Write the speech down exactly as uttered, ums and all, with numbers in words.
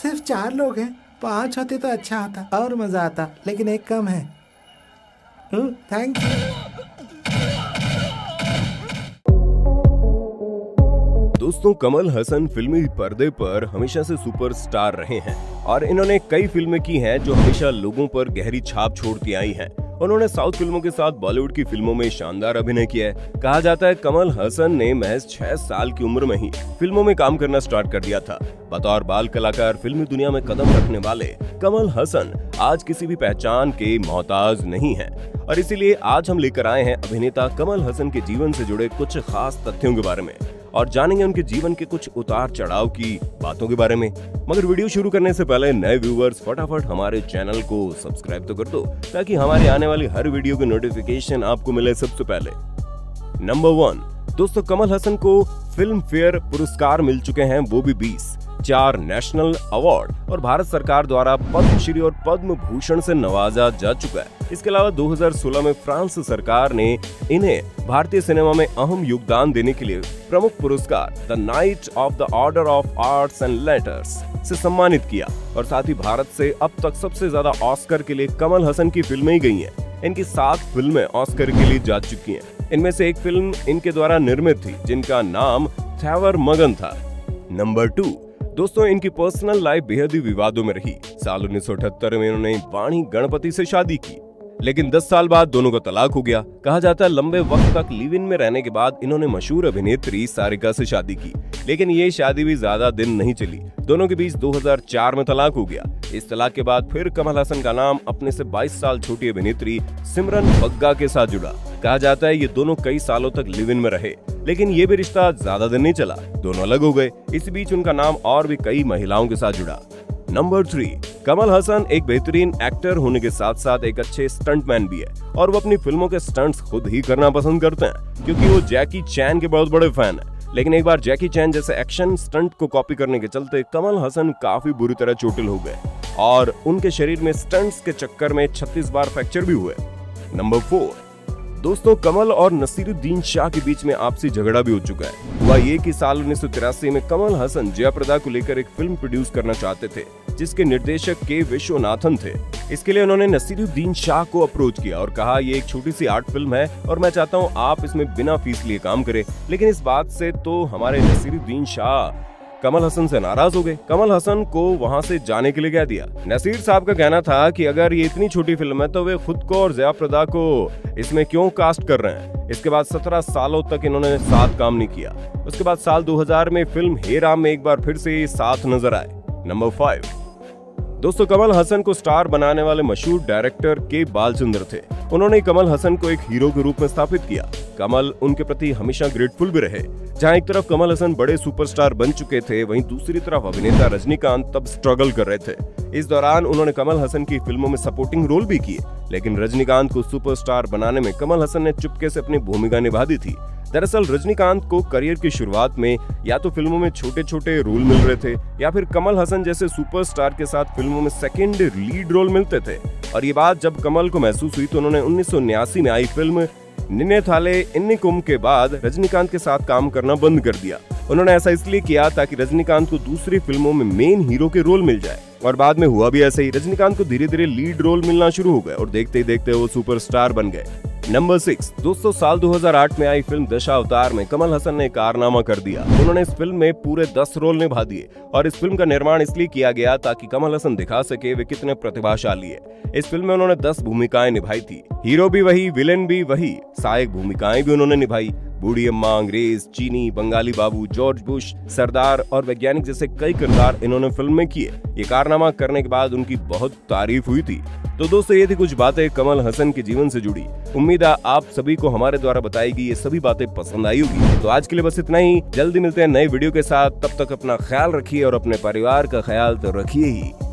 सिर्फ चार लोग हैं, पांच होते तो अच्छा होता और मजा आता, लेकिन एक कम है। Thank you. दोस्तों, कमल हसन फिल्मी पर्दे पर हमेशा से सुपरस्टार रहे हैं और इन्होंने कई फिल्में की हैं जो हमेशा लोगों पर गहरी छाप छोड़ती आई हैं। उन्होंने साउथ फिल्मों के साथ बॉलीवुड की फिल्मों में शानदार अभिनय किया है। कहा जाता है कमल हसन ने महज छह साल की उम्र में ही फिल्मों में काम करना स्टार्ट कर दिया था। बतौर बाल कलाकार फिल्मी दुनिया में कदम रखने वाले कमल हसन आज किसी भी पहचान के मोहताज नहीं है और इसीलिए आज हम लेकर आए हैं अभिनेता कमल हसन के जीवन से जुड़े कुछ खास तथ्यों के बारे में और जानेंगे उनके जीवन के कुछ उतार चढ़ाव की बातों के बारे में। मगर वीडियो शुरू करने से पहले नए व्यूअर्स फटाफट हमारे चैनल को सब्सक्राइब तो कर दो ताकि हमारी आने वाली हर वीडियो की नोटिफिकेशन आपको मिले सबसे पहले। नंबर वन, दोस्तों कमल हसन को फिल्म फेयर पुरस्कार मिल चुके हैं, वो भी बीस, चार नेशनल अवार्ड और भारत सरकार द्वारा पद्मश्री और पद्म भूषण से नवाजा जा चुका है। इसके अलावा दो हज़ार सोलह में फ्रांस सरकार ने इन्हें भारतीय सिनेमा में अहम योगदान देने के लिए प्रमुख पुरस्कार the knight of the order of arts and letters से सम्मानित किया और साथ ही भारत से अब तक सबसे ज्यादा ऑस्कर के लिए कमल हसन की फिल्में ही गई हैं। इनकी सात फिल्में ऑस्कर के लिए जा चुकी हैं। इनमें से एक फिल्म इनके द्वारा निर्मित थी जिनका नाम थैवर मगन था। नंबर टू, दोस्तों इनकी पर्सनल लाइफ बेहद ही विवादों में रही। साल उन्नीस सौ अठहत्तर में इन्होंने वाणी गणपति से शादी की, लेकिन दस साल बाद दोनों का तलाक हो गया। कहा जाता है लंबे वक्त तक लिव इन में रहने के बाद इन्होंने मशहूर अभिनेत्री सारिका से शादी की, लेकिन ये शादी भी ज्यादा दिन नहीं चली। दोनों के बीच दो हज़ार चार में तलाक हो गया। इस तलाक के बाद फिर कमल हसन का नाम अपने से बाईस साल छोटी अभिनेत्री सिमरन बग्गा के साथ जुड़ा। कहा जाता है ये दोनों कई सालों तक लिव इन में रहे, लेकिन ये भी रिश्ता ज्यादा दिन नहीं चला, दोनों अलग हो गए। इस बीच उनका नाम और भी कई महिलाओं के साथ जुड़ा। नंबर थ्री, कमल हसन एक बेहतरीन एक्टर होने के साथ साथ एक अच्छे स्टंटमैन भी है और वो अपनी फिल्मों के स्टंट्स खुद ही करना पसंद करते हैं क्योंकि वो जैकी चैन के बहुत बड़े फैन हैं। लेकिन एक बार जैकी चैन जैसे एक्शन स्टंट को कॉपी करने के चलते कमल हसन काफी बुरी तरह चोटिल हो गए और उनके शरीर में स्टंट्स के चक्कर में छत्तीस बार फ्रैक्चर भी हुए। नंबर फोर, दोस्तों कमल और नसीरुद्दीन शाह के बीच में आपसी झगड़ा भी हो चुका है। हुआ ये कि साल उन्नीस सौ तिरासी में कमल हसन जयाप्रदा को लेकर एक फिल्म प्रोड्यूस करना चाहते थे जिसके निर्देशक के विश्वनाथन थे। इसके लिए उन्होंने नसीरुद्दीन शाह को अप्रोच किया और कहा ये एक छोटी सी आर्ट फिल्म है और मैं चाहता हूँ आप इसमें बिना फीस लिए काम करें। लेकिन इस बात से तो हमारे नसीरुद्दीन शाह कमल हसन से नाराज हो गए। कमल हसन को वहां से जाने के लिए कह दिया। नसीर साहब का कहना था कि अगर ये इतनी छोटी फिल्म है तो वे खुद को और जयाप्रदा को इसमें क्यों कास्ट कर रहे हैं। इसके बाद सत्रह सालों तक इन्होंने साथ काम नहीं किया। उसके बाद साल दो हज़ार में फिल्म हे राम में एक बार फिर से साथ नजर आए। नंबर फाइव, दोस्तों कमल हसन को स्टार बनाने वाले मशहूर डायरेक्टर के बालचंद्र थे। उन्होंने कमल हसन को एक हीरो के रूप में स्थापित किया। कमल उनके प्रति हमेशा ग्रेटफुल भी रहे। जहां एक तरफ कमल हसन बड़े सुपरस्टार बन चुके थे, वहीं दूसरी तरफ अभिनेता रजनीकांत तब स्ट्रगल कर रहे थे। इस दौरान उन्होंने कमल हसन की फिल्मों में सपोर्टिंग रोल भी किए, लेकिन रजनीकांत को सुपरस्टार बनाने में कमल हसन ने चुपके से अपनी भूमिका निभा दी थी। दरअसल रजनीकांत को करियर की शुरुआत में या तो फिल्मों में छोटे छोटे रोल मिल रहे थे या फिर कमल हसन जैसे सुपरस्टार के साथ फिल्मों में सेकंड लीड रोल मिलते थे। और ये बात जब कमल को महसूस हुई तो उन्होंने उन्नीस सौ उन्यासी में आई फिल्म निन्नेथाले इन्निकुम के बाद रजनीकांत के साथ काम करना बंद कर दिया। उन्होंने ऐसा इसलिए किया ताकि रजनीकांत को दूसरी फिल्मों में मेन हीरो के रोल मिल जाए और बाद में हुआ भी ऐसे ही। रजनीकांत को धीरे धीरे लीड रोल मिलना शुरू हो गए और देखते ही देखते वो सुपरस्टार बन गए। नंबर सिक्स, दोस्तों साल दो हज़ार आठ में आई फिल्म दशावतार में कमल हसन ने कारनामा कर दिया। उन्होंने इस फिल्म में पूरे दस रोल निभा दिए और इस फिल्म का निर्माण इसलिए किया गया ताकि कमल हसन दिखा सके वे कितने प्रतिभाशाली है। इस फिल्म में उन्होंने दस भूमिकाएं निभाई थी। हीरो भी वही, विलेन भी वही, सहायक भूमिकाएं भी उन्होंने निभाई। बूढ़ी अम्मा, अंग्रेज, चीनी, बंगाली बाबू, जॉर्ज बुश, सरदार और वैज्ञानिक जैसे कई किरदार इन्होंने फिल्म में किए। ये कारनामा करने के बाद उनकी बहुत तारीफ हुई थी। तो दोस्तों ये थी कुछ बातें कमल हसन के जीवन से जुड़ी। उम्मीद है आप सभी को हमारे द्वारा बताई गई ये सभी बातें पसंद आई होगी। तो आज के लिए बस इतना ही। जल्दी मिलते हैं नए वीडियो के साथ। तब तक अपना ख्याल रखिए और अपने परिवार का ख्याल तो रखिए ही।